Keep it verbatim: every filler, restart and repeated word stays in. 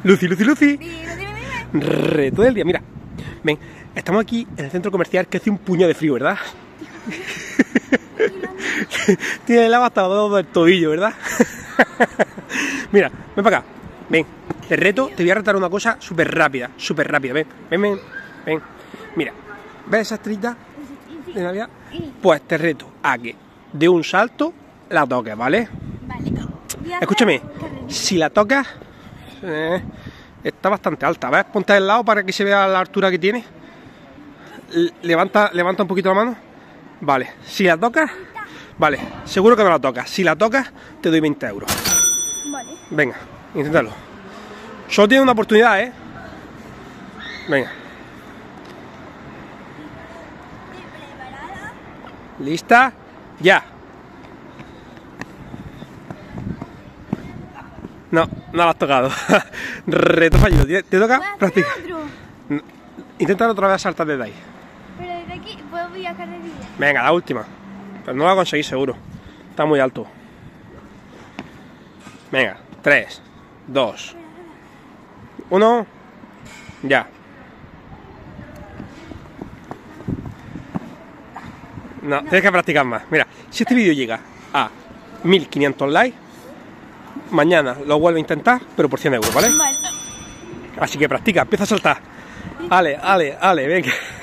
Lucy, Lucy, Lucy. Dime, dime, dime. Reto del día, mira. Ven, estamos aquí en el centro comercial que hace un puño de frío, ¿verdad? Tiene el agua hasta abajo del tobillo, ¿verdad? Mira, ven para acá. Ven, te reto, te voy a retar una cosa súper rápida, súper rápida. Ven, ven, ven, ven. Mira, ¿ves esa estrellita de Navidad? Pues te reto a que de un salto la toques, ¿vale? Vale. Escúchame, si la tocas, eh, está bastante alta. ¿Ves? Ponte al lado para que se vea la altura que tiene. Levanta, levanta un poquito la mano. Vale, si la tocas, vale, seguro que no la tocas. Si la tocas, te doy veinte euros. Vale. Venga, inténtalo. Solo tienes una oportunidad, ¿eh? Venga. ¿Preparada? ¿Lista? Ya. No, no la has tocado. Reto fallido. Te toca practicar. Intenta otra vez saltar desde ahí. Pero desde aquí puedo viajar de vida. Venga, la última. Pero no la conseguís seguro. Está muy alto. Venga, tres, dos, uno, ya. No, tienes que practicar más. Mira, si este vídeo llega a mil quinientos likes, mañana lo vuelvo a intentar, pero por cien euros, ¿vale? Vale. Así que practica, empieza a saltar. Ale, ale, ale, venga.